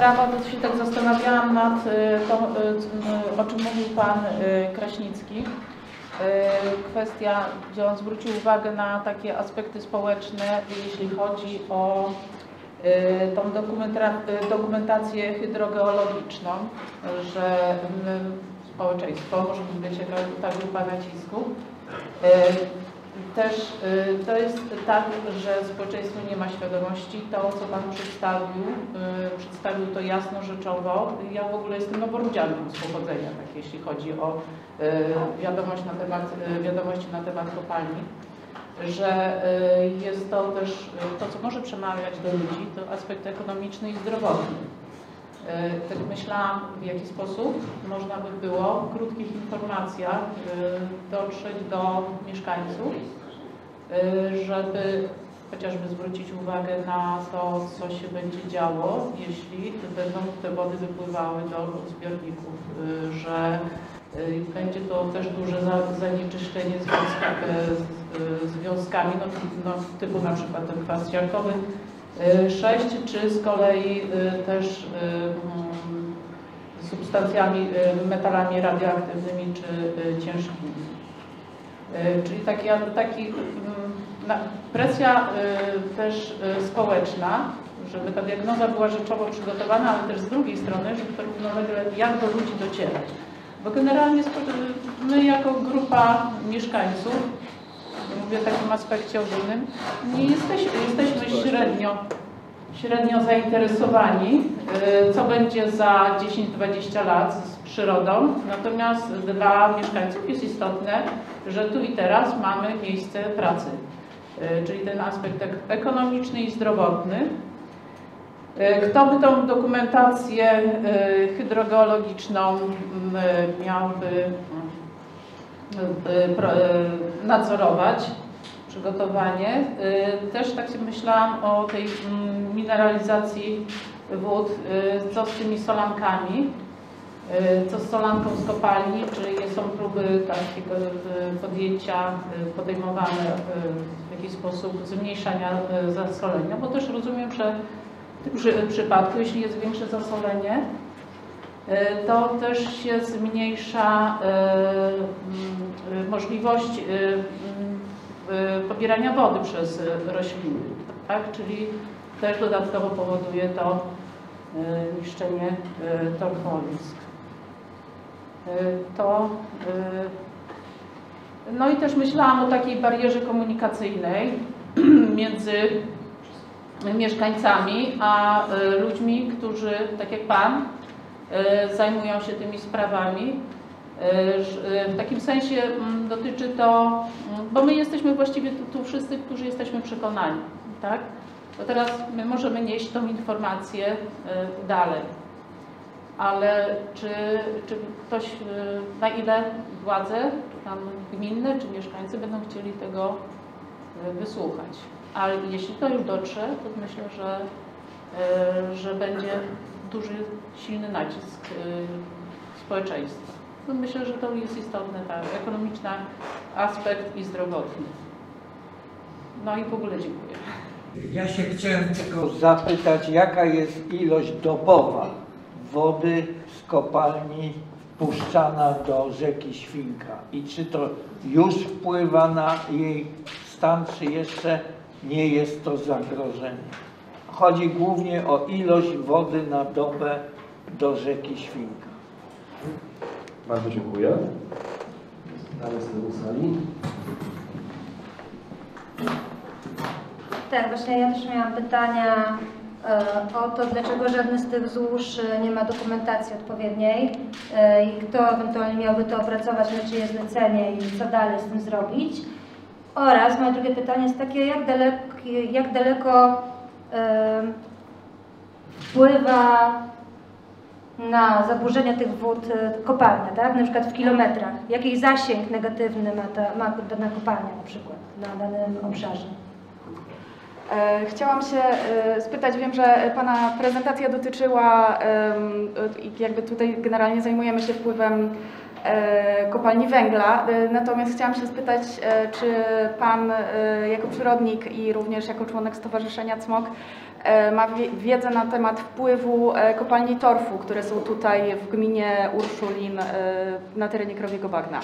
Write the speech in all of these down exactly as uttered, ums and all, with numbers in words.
prawa, to się tak zastanawiałam nad tą, o czym mówił pan Kraśnicki. Kwestia, gdzie on zwrócił uwagę na takie aspekty społeczne, jeśli chodzi o tą dokumentację hydrogeologiczną, że społeczeństwo, może być ta grupa nacisku. Też to jest tak, że społeczeństwo nie ma świadomości. To, co pan przedstawił, przedstawił to jasno, rzeczowo. Ja w ogóle jestem noworudzianką z pochodzenia, tak jeśli chodzi o wiadomość na temat, wiadomości na temat kopalni, że jest to też to, co może przemawiać do ludzi, to aspekt ekonomiczny i zdrowotny. Tak myślałam, w jaki sposób można by było w krótkich informacjach dotrzeć do mieszkańców, żeby chociażby zwrócić uwagę na to, co się będzie działo, jeśli będą te wody wypływały do zbiorników, że będzie to też duże zanieczyszczenie związkami, no, no, typu na przykład ten kwas siarkowy, sześć, czy z kolei też substancjami, metalami radioaktywnymi czy ciężkimi. Czyli taki, taki presja też społeczna, żeby ta diagnoza była rzeczowo przygotowana, ale też z drugiej strony, żeby to równolegle jak do ludzi docierać. Bo generalnie my jako grupa mieszkańców, mówię w takim aspekcie ogólnym, nie jesteśmy, jesteśmy średnio, średnio zainteresowani, co będzie za dziesięć dwadzieścia lat z przyrodą. Natomiast dla mieszkańców jest istotne, że tu i teraz mamy miejsce pracy, czyli ten aspekt ekonomiczny i zdrowotny. Kto by tą dokumentację hydrogeologiczną miałby nadzorować, przygotowanie? Też tak sobie myślałam o tej mineralizacji wód, co z tymi solankami, co z solanką z kopalni, czy są próby takiego podjęcia podejmowane w jakiś sposób zmniejszania zasolenia, bo też rozumiem, że w przypadku, jeśli jest większe zasolenie, to też się zmniejsza możliwość pobierania wody przez rośliny, tak? Czyli też dodatkowo powoduje to niszczenie torfowisk. To, no i też myślałam o takiej barierze komunikacyjnej między mieszkańcami a ludźmi, którzy, tak jak pan, zajmują się tymi sprawami. W takim sensie dotyczy to, bo my jesteśmy właściwie tu, tu wszyscy, którzy jesteśmy przekonani, tak? Bo teraz my możemy nieść tą informację dalej, ale czy, czy ktoś, na ile władze tam gminne czy mieszkańcy będą chcieli tego wysłuchać? Ale jeśli to już dotrze, to myślę, że, że będzie duży, silny nacisk społeczeństwa. No myślę, że to jest istotne, tak, ekonomiczny aspekt i zdrowotny. No i w ogóle dziękuję. Ja się chciałem tylko zapytać, jaka jest ilość dobowa wody z kopalni wpuszczana do rzeki Świnka i czy to już wpływa na jej stan, czy jeszcze nie jest to zagrożenie. Chodzi głównie o ilość wody na dobę do rzeki Świnka. Bardzo dziękuję. Dalej z tyłu sali. Tak, właśnie ja też miałam pytania o to, dlaczego żadne z tych złóż nie ma dokumentacji odpowiedniej i kto ewentualnie miałby to opracować, na czyje zlecenie i co dalej z tym zrobić. Oraz moje drugie pytanie jest takie, jak daleko, jak daleko e, wpływa na zaburzenia tych wód kopalnia, tak? Na przykład w kilometrach. Jaki zasięg negatywny ma, ta, ma dana kopalnia na przykład na danym obszarze? Chciałam się spytać, wiem, że Pana prezentacja dotyczyła, jakby tutaj generalnie zajmujemy się wpływem e, kopalni węgla. E, Natomiast chciałam się spytać, e, czy Pan e, jako przyrodnik i również jako członek Stowarzyszenia C M O K e, ma wie- wiedzę na temat wpływu e, kopalni torfu, które są tutaj w gminie Urszulin e, na terenie Krowiego Bagna.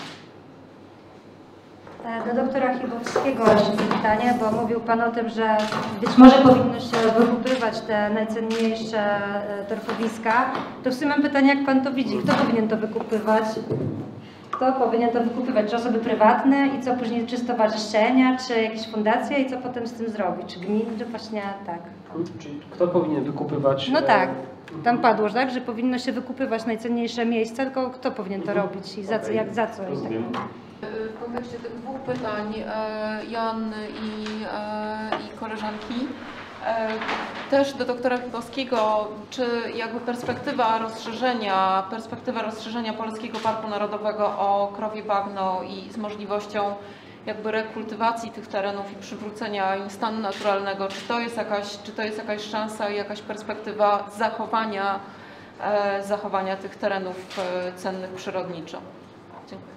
Do doktora Chybowskiego jeszcze pytanie, bo mówił Pan o tym, że być może powinno się wykupywać te najcenniejsze e, torfowiska. To w sumie mam pytanie, jak Pan to widzi? Kto powinien to wykupywać? Kto powinien to wykupywać? Czy osoby prywatne i co później, czy stowarzyszenia, czy jakieś fundacje i co potem z tym zrobić? Czy gminy? Czy właśnie tak? Czyli kto powinien wykupywać? No e, tak, tam padło, tak, że powinno się wykupywać najcenniejsze miejsca, tylko kto powinien to robić i za co, Okej, jak, za co? I tak. rozumiem. W kontekście tych dwóch pytań e, Joanny i, e, i koleżanki, e, też do doktora Chybowskiego, czy jakby perspektywa rozszerzenia, perspektywa rozszerzenia Polskiego Parku Narodowego o Krowie Bagno i z możliwością jakby rekultywacji tych terenów i przywrócenia im stanu naturalnego, czy to jest jakaś, czy to jest jakaś szansa i jakaś perspektywa zachowania, e, zachowania tych terenów e, cennych przyrodniczo? Dziękuję.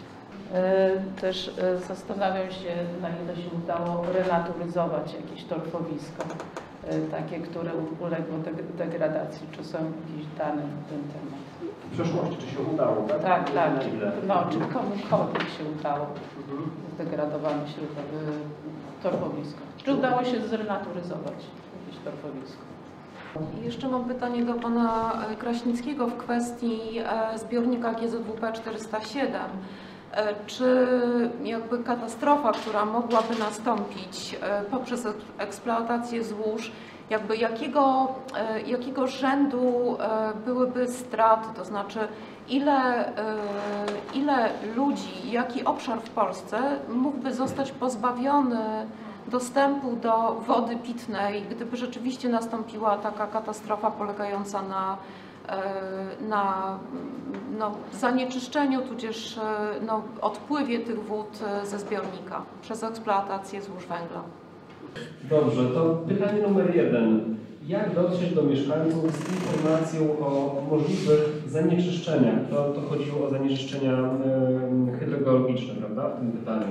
Też zastanawiam się, na ile się udało renaturyzować jakieś torfowisko, takie, które uległo degradacji. Czy są jakieś dane na ten temat? W przeszłości, czy się udało, tak? Tak, tak. Na ile? No, czy komukolwiek się udało zdegradowane torfowisko? Czy udało się zrenaturyzować jakieś torfowisko? I jeszcze mam pytanie do pana Kraśnickiego w kwestii zbiornika G Z W P czterysta siedem. Czy jakby katastrofa, która mogłaby nastąpić poprzez eksploatację złóż, jakby jakiego, jakiego rzędu byłyby straty, to znaczy ile, ile ludzi, jaki obszar w Polsce mógłby zostać pozbawiony dostępu do wody pitnej, gdyby rzeczywiście nastąpiła taka katastrofa polegająca na na no, zanieczyszczeniu, tudzież no, odpływie tych wód ze zbiornika przez eksploatację złóż węgla. Dobrze, to pytanie numer jeden. Jak dotrzeć do mieszkańców z informacją o możliwych zanieczyszczeniach? To, to chodziło o zanieczyszczenia y, hydrogeologiczne, prawda, w tym pytaniu.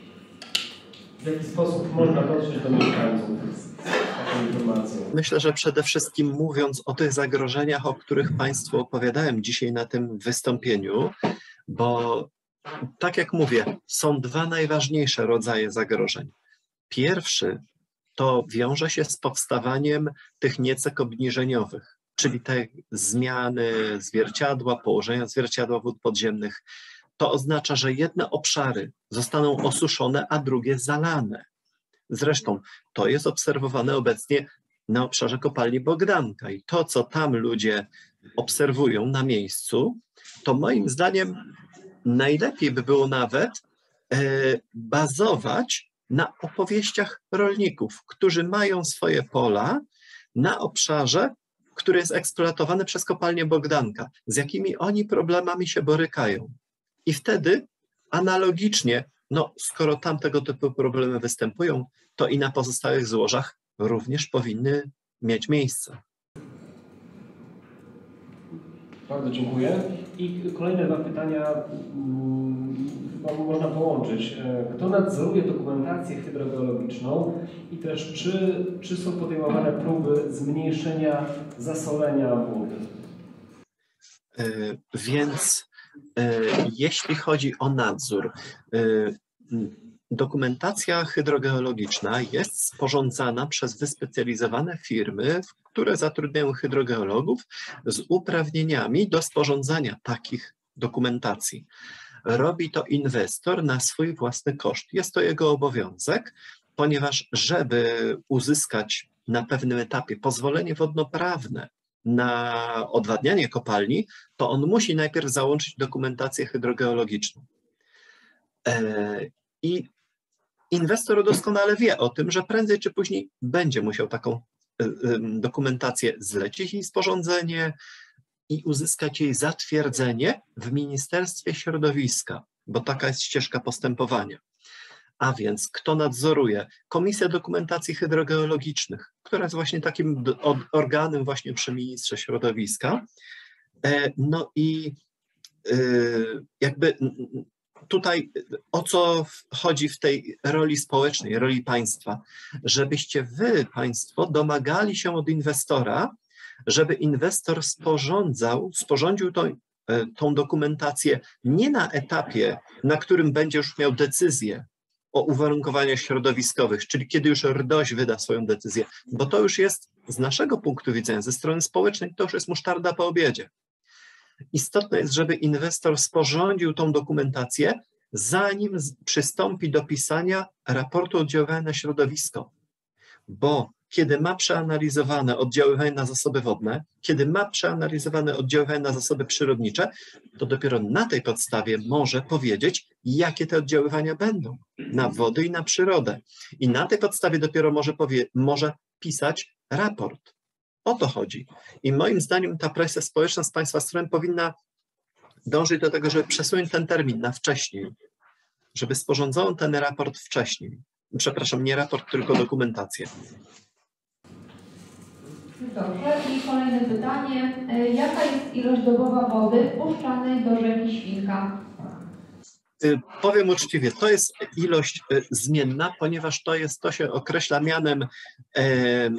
W jaki sposób można dotrzeć do mieszkańców z taką informacją? Myślę, że przede wszystkim mówiąc o tych zagrożeniach, o których Państwu opowiadałem dzisiaj na tym wystąpieniu, bo tak jak mówię, są dwa najważniejsze rodzaje zagrożeń. Pierwszy to wiąże się z powstawaniem tych niecek obniżeniowych, czyli te zmiany zwierciadła, położenia zwierciadła wód podziemnych. To oznacza, że jedne obszary zostaną osuszone, a drugie zalane. Zresztą to jest obserwowane obecnie na obszarze kopalni Bogdanka i to, co tam ludzie obserwują na miejscu, to moim zdaniem najlepiej by było nawet e, bazować na opowieściach rolników, którzy mają swoje pola na obszarze, który jest eksploatowany przez kopalnię Bogdanka, z jakimi oni problemami się borykają. I wtedy analogicznie, no skoro tam tego typu problemy występują, to i na pozostałych złożach również powinny mieć miejsce. Bardzo dziękuję. I kolejne dwa pytania chyba można połączyć. Kto nadzoruje dokumentację hydrogeologiczną i też czy, czy są podejmowane próby zmniejszenia zasolenia wód? Yy, więc yy, jeśli chodzi o nadzór, yy, dokumentacja hydrogeologiczna jest sporządzana przez wyspecjalizowane firmy, które zatrudniają hydrogeologów z uprawnieniami do sporządzania takich dokumentacji. Robi to inwestor na swój własny koszt. Jest to jego obowiązek, ponieważ żeby uzyskać na pewnym etapie pozwolenie wodnoprawne na odwadnianie kopalni, to on musi najpierw załączyć dokumentację hydrogeologiczną. I inwestor doskonale wie o tym, że prędzej czy później będzie musiał taką dokumentację zlecić jej sporządzenie i uzyskać jej zatwierdzenie w Ministerstwie Środowiska, bo taka jest ścieżka postępowania. A więc kto nadzoruje? Komisja Dokumentacji Hydrogeologicznych, która jest właśnie takim organem właśnie przy Ministrze Środowiska. No i jakby tutaj o co chodzi w tej roli społecznej, roli państwa, żebyście wy, państwo, domagali się od inwestora, żeby inwestor sporządzał, sporządził tą, tą dokumentację nie na etapie, na którym będzie już miał decyzję o uwarunkowaniach środowiskowych, czyli kiedy już R D O Ś wyda swoją decyzję, bo to już jest z naszego punktu widzenia, ze strony społecznej, to już jest musztarda po obiedzie. Istotne jest, żeby inwestor sporządził tą dokumentację, zanim przystąpi do pisania raportu oddziaływania na środowisko, bo kiedy ma przeanalizowane oddziaływanie na zasoby wodne, kiedy ma przeanalizowane oddziaływanie na zasoby przyrodnicze, to dopiero na tej podstawie może powiedzieć, jakie te oddziaływania będą na wody i na przyrodę. I na tej podstawie dopiero może, powie, może pisać raport. O to chodzi. I moim zdaniem ta presja społeczna z państwa strony powinna dążyć do tego, żeby przesunąć ten termin na wcześniej, żeby sporządzono ten raport wcześniej. Przepraszam, nie raport, tylko dokumentację. Dobrze. I kolejne pytanie. Jaka jest ilość dobowa wody wpuszczanej do rzeki Świnka? Powiem uczciwie, to jest ilość zmienna, ponieważ to jest, to się określa mianem e,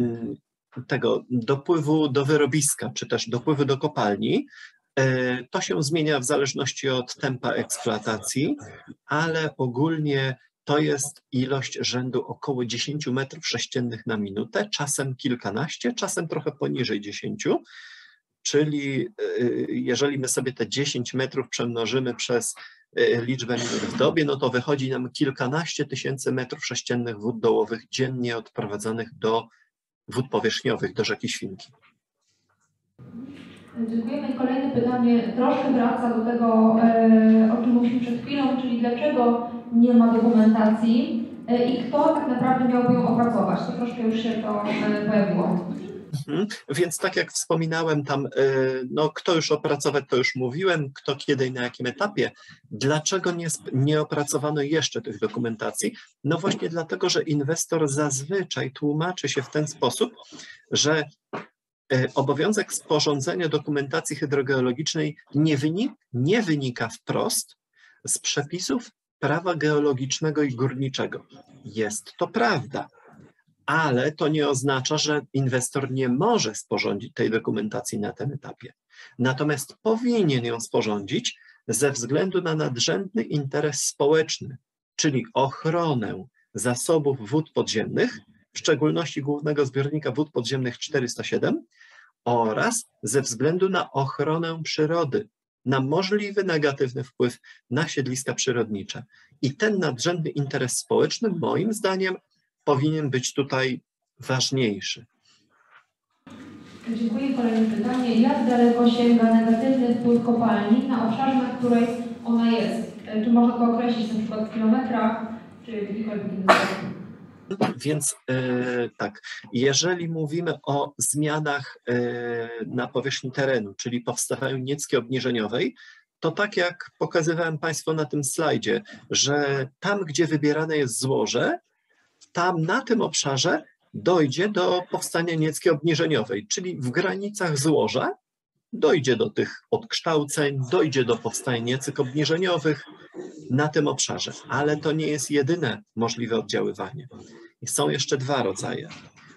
tego dopływu do wyrobiska, czy też dopływu do kopalni. E, to się zmienia w zależności od tempa eksploatacji, ale ogólnie to jest ilość rzędu około dziesięć metrów sześciennych na minutę, czasem kilkanaście, czasem trochę poniżej dziesięciu, czyli jeżeli my sobie te dziesięć metrów przemnożymy przez liczbę minut w dobie, no to wychodzi nam kilkanaście tysięcy metrów sześciennych wód dołowych dziennie odprowadzanych do wód powierzchniowych, do rzeki Świnki. Dziękujemy. Kolejne pytanie troszkę wraca do tego, o czym mówiliśmy przed chwilą, czyli dlaczego nie ma dokumentacji i kto tak naprawdę miałby ją opracować. To troszkę już się to pojawiło. Mhm. Więc tak jak wspominałem tam, no kto już opracować, to już mówiłem, kto kiedy i na jakim etapie. Dlaczego nie, nie opracowano jeszcze tych dokumentacji? No właśnie dlatego, że inwestor zazwyczaj tłumaczy się w ten sposób, że obowiązek sporządzenia dokumentacji hydrogeologicznej nie, wynik, nie wynika wprost z przepisów prawa geologicznego i górniczego. Jest to prawda, ale to nie oznacza, że inwestor nie może sporządzić tej dokumentacji na tym etapie. Natomiast powinien ją sporządzić ze względu na nadrzędny interes społeczny, czyli ochronę zasobów wód podziemnych, w szczególności głównego zbiornika wód podziemnych czterysta siedem oraz ze względu na ochronę przyrody, na możliwy negatywny wpływ na siedliska przyrodnicze. I ten nadrzędny interes społeczny, moim zdaniem, powinien być tutaj ważniejszy. Dziękuję. Kolejne pytanie. Jak daleko sięga negatywny wpływ kopalni na obszarze, na której ona jest? Czy można to określić na przykład w kilometrach, czy w jakikolwiek inny sposób? Więc yy, tak, jeżeli mówimy o zmianach yy, na powierzchni terenu, czyli powstawaniu niecki obniżeniowej, to tak jak pokazywałem Państwu na tym slajdzie, że tam, gdzie wybierane jest złoże, tam na tym obszarze dojdzie do powstania niecki obniżeniowej, czyli w granicach złoża dojdzie do tych odkształceń, dojdzie do powstania niecyk obniżeniowych na tym obszarze, ale to nie jest jedyne możliwe oddziaływanie. Są jeszcze dwa rodzaje.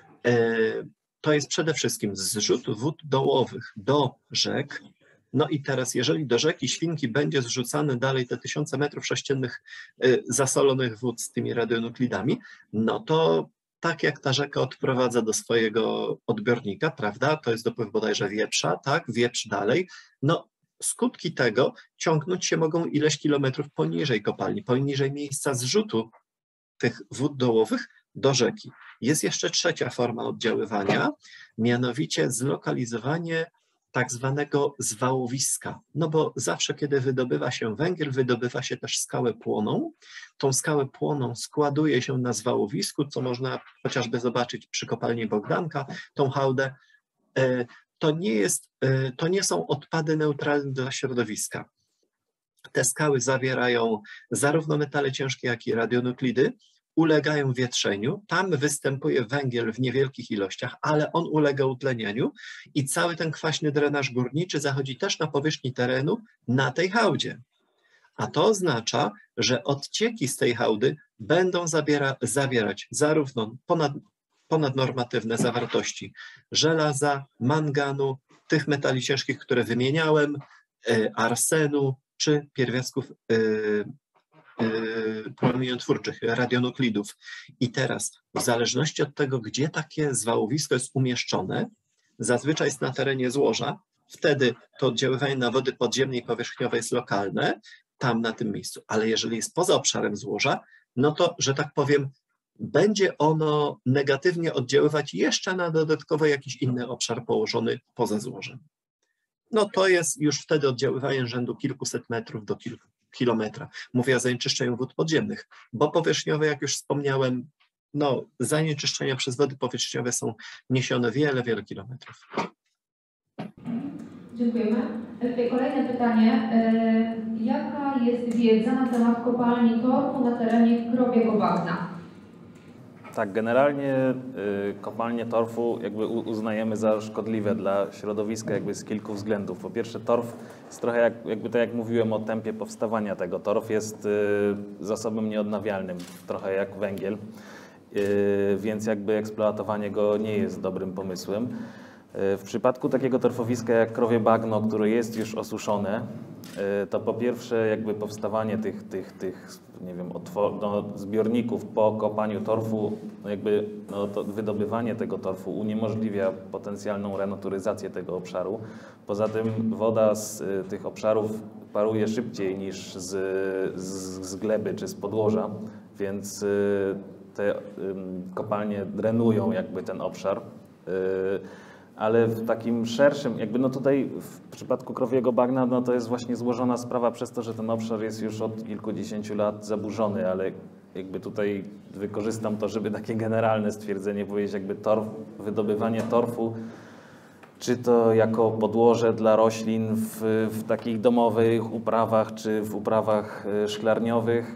To jest przede wszystkim zrzut wód dołowych do rzek. No i teraz, jeżeli do rzeki Świnki będzie zrzucane dalej te tysiące metrów sześciennych zasolonych wód z tymi radionuklidami, no to tak jak ta rzeka odprowadza do swojego odbiornika, prawda, to jest dopływ bodajże Wieprza, tak, Wieprz dalej, no skutki tego ciągnąć się mogą ileś kilometrów poniżej kopalni, poniżej miejsca zrzutu tych wód dołowych do rzeki. Jest jeszcze trzecia forma oddziaływania, mianowicie zlokalizowanie tak zwanego zwałowiska. No bo zawsze, kiedy wydobywa się węgiel, wydobywa się też skałę płoną. Tą skałę płoną składuje się na zwałowisku, co można chociażby zobaczyć przy kopalni Bogdanka, tą hałdę. To nie jest, to nie są odpady neutralne dla środowiska. Te skały zawierają zarówno metale ciężkie, jak i radionuklidy, ulegają wietrzeniu, tam występuje węgiel w niewielkich ilościach, ale on ulega utlenieniu i cały ten kwaśny drenaż górniczy zachodzi też na powierzchni terenu na tej hałdzie. A to oznacza, że odcieki z tej hałdy będą zabiera, zawierać zarówno ponad, ponadnormatywne zawartości żelaza, manganu, tych metali ciężkich, które wymieniałem, arsenu czy pierwiastków promieniotwórczych, radionuklidów. I teraz w zależności od tego, gdzie takie zwałowisko jest umieszczone, zazwyczaj jest na terenie złoża, wtedy to oddziaływanie na wody podziemne i powierzchniowe jest lokalne, tam na tym miejscu. Ale jeżeli jest poza obszarem złoża, no to, że tak powiem, będzie ono negatywnie oddziaływać jeszcze na dodatkowy jakiś inny obszar położony poza złożem. No to jest już wtedy oddziaływanie rzędu kilkuset metrów do kilku kilometra. Mówię o zanieczyszczeniu wód podziemnych, bo powierzchniowe, jak już wspomniałem, no zanieczyszczenia przez wody powierzchniowe są niesione wiele, wiele kilometrów. Dziękujemy. Tutaj kolejne pytanie. Jaka jest wiedza na temat kopalni torfu na terenie Krowiego Bagna? Tak, generalnie y, kopalnie torfu jakby uznajemy za szkodliwe dla środowiska jakby z kilku względów. Po pierwsze, torf jest trochę jak, jakby tak jak mówiłem o tempie powstawania tego. Torf jest y, zasobem nieodnawialnym, trochę jak węgiel, y, więc jakby eksploatowanie go nie jest dobrym pomysłem. Y, w przypadku takiego torfowiska jak Krowie Bagno, które jest już osuszone, y, to po pierwsze jakby powstawanie tych, tych, tych nie wiem, no, zbiorników po kopaniu torfu, no jakby no, to wydobywanie tego torfu uniemożliwia potencjalną renaturyzację tego obszaru. Poza tym woda z y, tych obszarów paruje szybciej niż z, z, z gleby czy z podłoża, więc y, te y, kopalnie drenują jakby ten obszar. Y, ale w takim szerszym, jakby no tutaj w przypadku Krowiego Bagna, no to jest właśnie złożona sprawa przez to, że ten obszar jest już od kilkudziesięciu lat zaburzony, ale jakby tutaj wykorzystam to, żeby takie generalne stwierdzenie powiedzieć, jakby torf, wydobywanie torfu, czy to jako podłoże dla roślin w, w takich domowych uprawach, czy w uprawach szklarniowych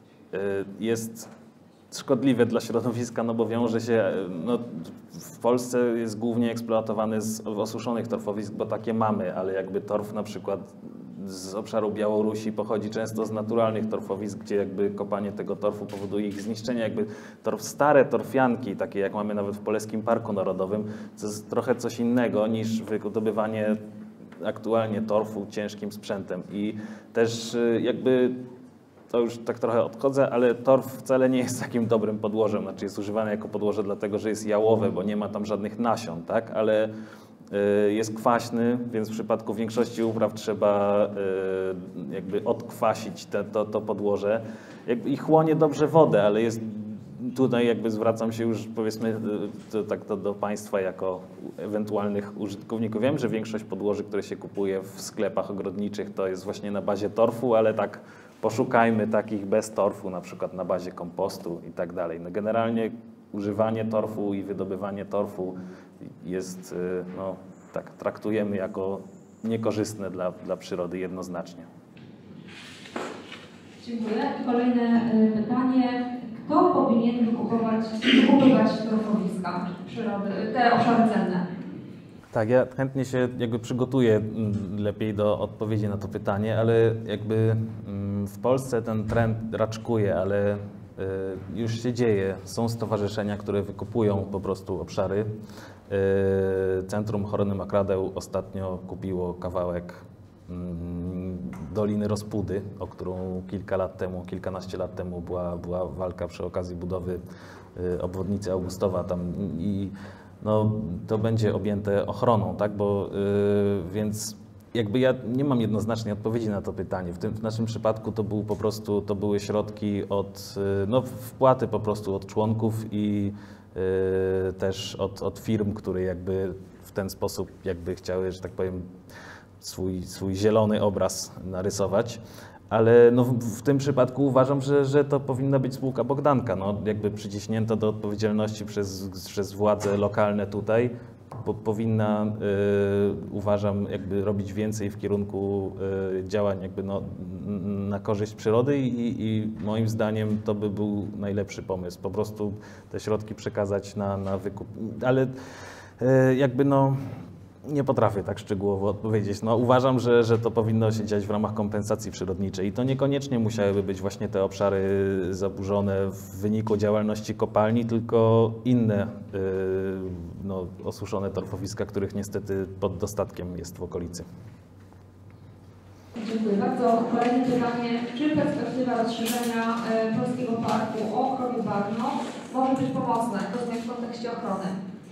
jest szkodliwe dla środowiska, no bo wiąże się, no w Polsce jest głównie eksploatowany z osuszonych torfowisk, bo takie mamy, ale jakby torf na przykład z obszaru Białorusi pochodzi często z naturalnych torfowisk, gdzie jakby kopanie tego torfu powoduje ich zniszczenie. Jakby torf, stare torfianki, takie jak mamy nawet w Polskim Parku Narodowym, to jest trochę coś innego niż wydobywanie aktualnie torfu ciężkim sprzętem. I też jakby to już tak trochę odchodzę, ale torf wcale nie jest takim dobrym podłożem, znaczy jest używany jako podłoże dlatego, że jest jałowe, bo nie ma tam żadnych nasion, tak, ale jest kwaśny, więc w przypadku większości upraw trzeba jakby odkwasić te, to, to podłoże i chłonie dobrze wodę, ale jest tutaj jakby zwracam się już powiedzmy to, tak to do Państwa jako ewentualnych użytkowników. Wiem, że większość podłoży, które się kupuje w sklepach ogrodniczych to jest właśnie na bazie torfu, ale tak poszukajmy takich bez torfu, na przykład na bazie kompostu i tak dalej. No generalnie używanie torfu i wydobywanie torfu jest, no tak, traktujemy jako niekorzystne dla, dla przyrody jednoznacznie. Dziękuję. Kolejne pytanie. Kto powinien wykupywać, wykupywać torfowiska przyrody, te obszary cenne? Tak, ja chętnie się jakby przygotuję lepiej do odpowiedzi na to pytanie, ale jakby w Polsce ten trend raczkuje, ale już się dzieje. Są stowarzyszenia, które wykupują po prostu obszary. Centrum Ochrony Mokrodeł ostatnio kupiło kawałek Doliny Rozpudy, o którą kilka lat temu, kilkanaście lat temu była, była walka przy okazji budowy obwodnicy Augustowa tam i no, to będzie objęte ochroną, tak, bo yy, więc jakby ja nie mam jednoznacznej odpowiedzi na to pytanie. W tym w naszym przypadku to był po prostu, to były środki od, yy, no wpłaty po prostu od członków i yy, też od, od firm, które jakby w ten sposób jakby chciały, że tak powiem, swój, swój zielony obraz narysować. Ale no w, w tym przypadku uważam, że, że to powinna być spółka Bogdanka, no jakby przyciśnięta do odpowiedzialności przez, przez władze lokalne tutaj. po, powinna, y, uważam, jakby robić więcej w kierunku y, działań jakby no, na korzyść przyrody i, i moim zdaniem to by był najlepszy pomysł. Po prostu te środki przekazać na, na wykup. Ale y, jakby no nie potrafię tak szczegółowo odpowiedzieć. No, uważam, że, że to powinno się dziać w ramach kompensacji przyrodniczej i to niekoniecznie musiałyby być właśnie te obszary zaburzone w wyniku działalności kopalni, tylko inne yy, no, osuszone torfowiska, których niestety pod dostatkiem jest w okolicy. Dziękuję bardzo. Kolejne pytanie. Czy perspektywa rozszerzenia e, Polskiego Parku o krowie bagno może być pomocna, rozumiem, w kontekście ochrony?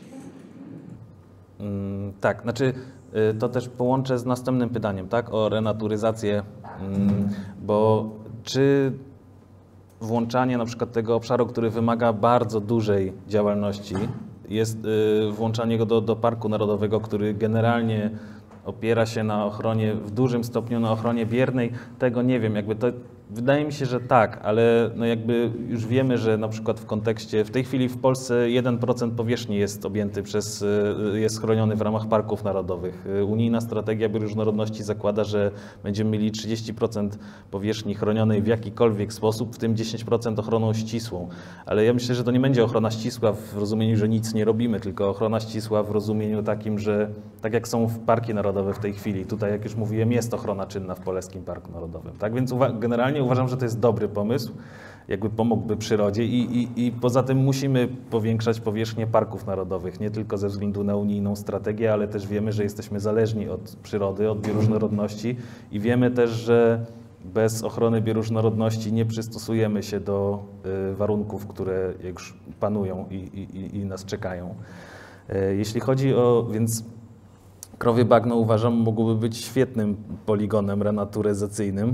Mm, tak, znaczy y, to też połączę z następnym pytaniem, tak, o renaturyzację, mm, bo czy włączanie na przykład tego obszaru, który wymaga bardzo dużej działalności, jest y, włączanie go do, do Parku Narodowego, który generalnie opiera się na ochronie, w dużym stopniu na ochronie biernej, tego nie wiem, jakby to wydaje mi się, że tak, ale no jakby już wiemy, że na przykład w kontekście, w tej chwili w Polsce jeden procent powierzchni jest objęty przez, jest chroniony w ramach parków narodowych. Unijna strategia bioróżnorodności zakłada, że będziemy mieli trzydzieści procent powierzchni chronionej w jakikolwiek sposób, w tym dziesięć procent ochroną ścisłą. Ale ja myślę, że to nie będzie ochrona ścisła w rozumieniu, że nic nie robimy, tylko ochrona ścisła w rozumieniu takim, że tak jak są w parki narodowe w tej chwili, tutaj jak już mówiłem, jest ochrona czynna w Polskim Parku Narodowym. Tak więc generalnie uważam, że to jest dobry pomysł, jakby pomógłby przyrodzie i, i, i poza tym musimy powiększać powierzchnię parków narodowych, nie tylko ze względu na unijną strategię, ale też wiemy, że jesteśmy zależni od przyrody, od bioróżnorodności i wiemy też, że bez ochrony bioróżnorodności nie przystosujemy się do y, warunków, które już panują i, i, i nas czekają. Y, jeśli chodzi o, więc krowie bagno uważam mogłoby być świetnym poligonem renaturyzacyjnym.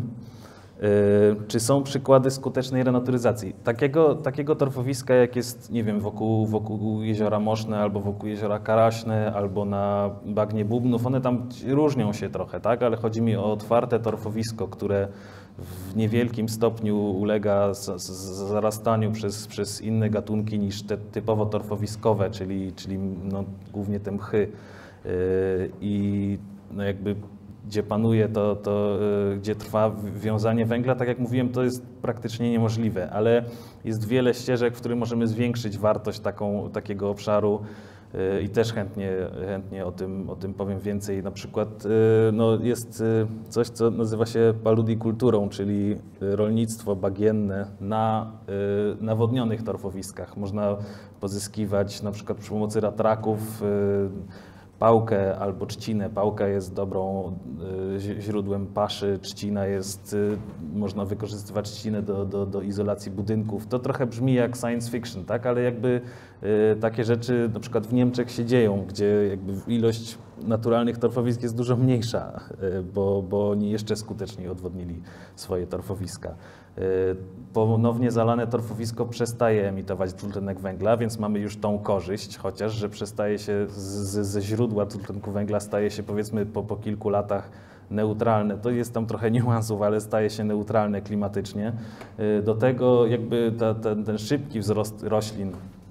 Czy są przykłady skutecznej renaturyzacji? Takiego, takiego torfowiska, jak jest, nie wiem, wokół, wokół jeziora Moszne, albo wokół jeziora Karaśne, albo na bagnie Bubnów, one tam różnią się trochę, tak? Ale chodzi mi o otwarte torfowisko, które w niewielkim stopniu ulega z, z, zarastaniu przez, przez inne gatunki niż te typowo torfowiskowe, czyli, czyli no, głównie te mchy. Yy, I no jakby gdzie panuje to, to yy, gdzie trwa wiązanie węgla, tak jak mówiłem, to jest praktycznie niemożliwe, ale jest wiele ścieżek, w których możemy zwiększyć wartość taką, takiego obszaru yy, i też chętnie, chętnie o tym, o tym powiem więcej. Na przykład yy, no jest yy, coś, co nazywa się paludikulturą, czyli rolnictwo bagienne na yy, nawodnionych torfowiskach. Można pozyskiwać na przykład przy pomocy ratraków yy, pałkę albo trzcinę. Pałka jest dobrą y, źródłem paszy, trzcina jest, y, można wykorzystywać trzcinę do, do, do izolacji budynków. To trochę brzmi jak science fiction, tak? Ale jakby y, takie rzeczy na przykład w Niemczech się dzieją, gdzie jakby ilość naturalnych torfowisk jest dużo mniejsza, y, bo, bo oni jeszcze skuteczniej odwodnili swoje torfowiska. Ponownie zalane torfowisko przestaje emitować dwutlenek węgla, więc mamy już tą korzyść, chociaż że przestaje się z, ze źródła dwutlenku węgla, staje się powiedzmy po, po kilku latach neutralne. To jest tam trochę niuansów, ale staje się neutralne klimatycznie. Do tego jakby ta, ta, ten szybki wzrost roślin,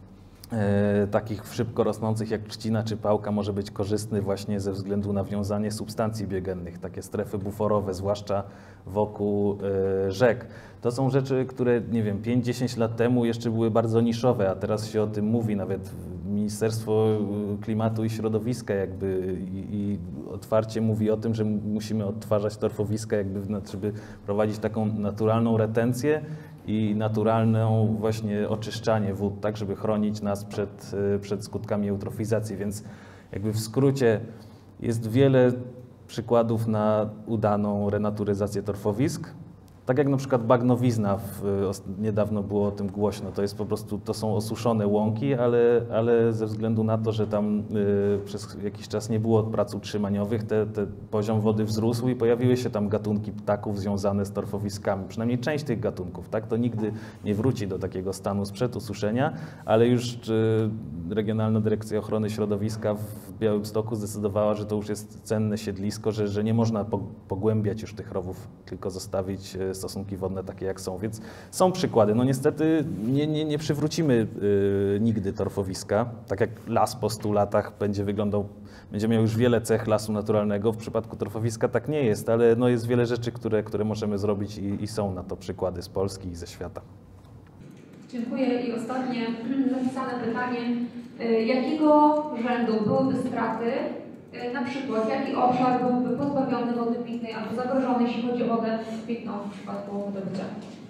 E, takich szybko rosnących jak trzcina czy pałka może być korzystny właśnie ze względu na wiązanie substancji biogennych, takie strefy buforowe, zwłaszcza wokół e, rzek. To są rzeczy, które, nie wiem, pięć dziesięć lat temu jeszcze były bardzo niszowe, a teraz się o tym mówi, nawet Ministerstwo Klimatu i Środowiska jakby i, i otwarcie mówi o tym, że musimy odtwarzać torfowiska, jakby, żeby prowadzić taką naturalną retencję i naturalne właśnie oczyszczanie wód, tak żeby chronić nas przed, przed skutkami eutrofizacji. Więc jakby w skrócie jest wiele przykładów na udaną renaturyzację torfowisk. Tak jak na przykład bagnowizna, w, niedawno było o tym głośno, to jest po prostu, to są osuszone łąki, ale, ale ze względu na to, że tam y, przez jakiś czas nie było prac utrzymaniowych, te, te poziom wody wzrósł i pojawiły się tam gatunki ptaków związane z torfowiskami, przynajmniej część tych gatunków, tak? To nigdy nie wróci do takiego stanu sprzed ususzenia, ale już y, Regionalna Dyrekcja Ochrony Środowiska w Białymstoku zdecydowała, że to już jest cenne siedlisko, że, że nie można pogłębiać już tych rowów, tylko zostawić stosunki wodne takie jak są, więc są przykłady. No niestety nie, nie, nie przywrócimy y, nigdy torfowiska, tak jak las po stu latach będzie wyglądał, będzie miał już wiele cech lasu naturalnego, w przypadku torfowiska tak nie jest, ale no jest wiele rzeczy, które, które możemy zrobić i, i są na to przykłady z Polski i ze świata. Dziękuję i ostatnie zapisane pytanie. Jakiego rzędu byłyby straty, na przykład jaki obszar byłby pozbawiony wody pitnej albo zagrożony, jeśli chodzi o wodę pitną w przypadku wydobycia?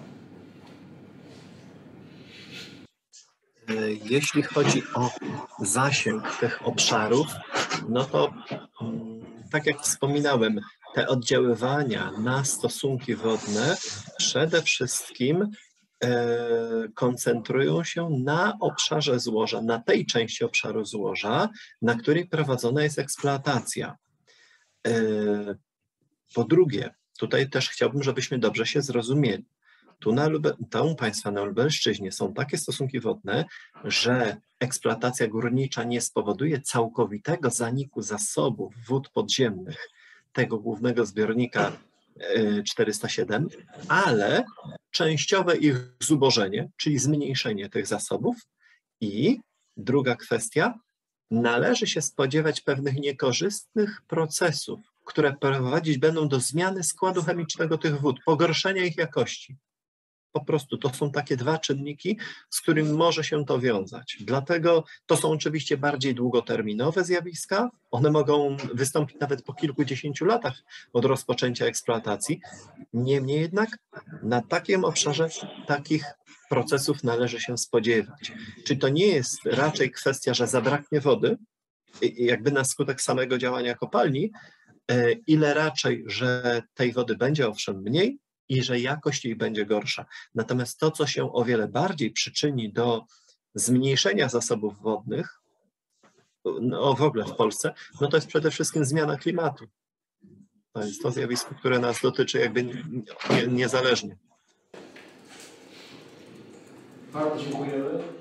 Jeśli chodzi o zasięg tych obszarów, no to tak jak wspominałem, te oddziaływania na stosunki wodne przede wszystkim koncentrują się na obszarze złoża, na tej części obszaru złoża, na której prowadzona jest eksploatacja. Po drugie, tutaj też chciałbym, żebyśmy dobrze się zrozumieli. Tu, na Lube, tu u Państwa na Lubelszczyźnie są takie stosunki wodne, że eksploatacja górnicza nie spowoduje całkowitego zaniku zasobów wód podziemnych tego głównego zbiornika czterysta siedem, ale częściowe ich zubożenie, czyli zmniejszenie tych zasobów. I druga kwestia, należy się spodziewać pewnych niekorzystnych procesów, które prowadzić będą do zmiany składu chemicznego tych wód, pogorszenia ich jakości. Po prostu to są takie dwa czynniki, z którymi może się to wiązać. Dlatego to są oczywiście bardziej długoterminowe zjawiska. One mogą wystąpić nawet po kilkudziesięciu latach od rozpoczęcia eksploatacji. Niemniej jednak na takim obszarze takich procesów należy się spodziewać. Czy to nie jest raczej kwestia, że zabraknie wody, jakby na skutek samego działania kopalni, ile raczej, że tej wody będzie owszem mniej, i że jakość jej będzie gorsza. Natomiast to, co się o wiele bardziej przyczyni do zmniejszenia zasobów wodnych, no w ogóle w Polsce, no to jest przede wszystkim zmiana klimatu. To jest to zjawisko, które nas dotyczy jakby nie, niezależnie. Bardzo dziękujemy.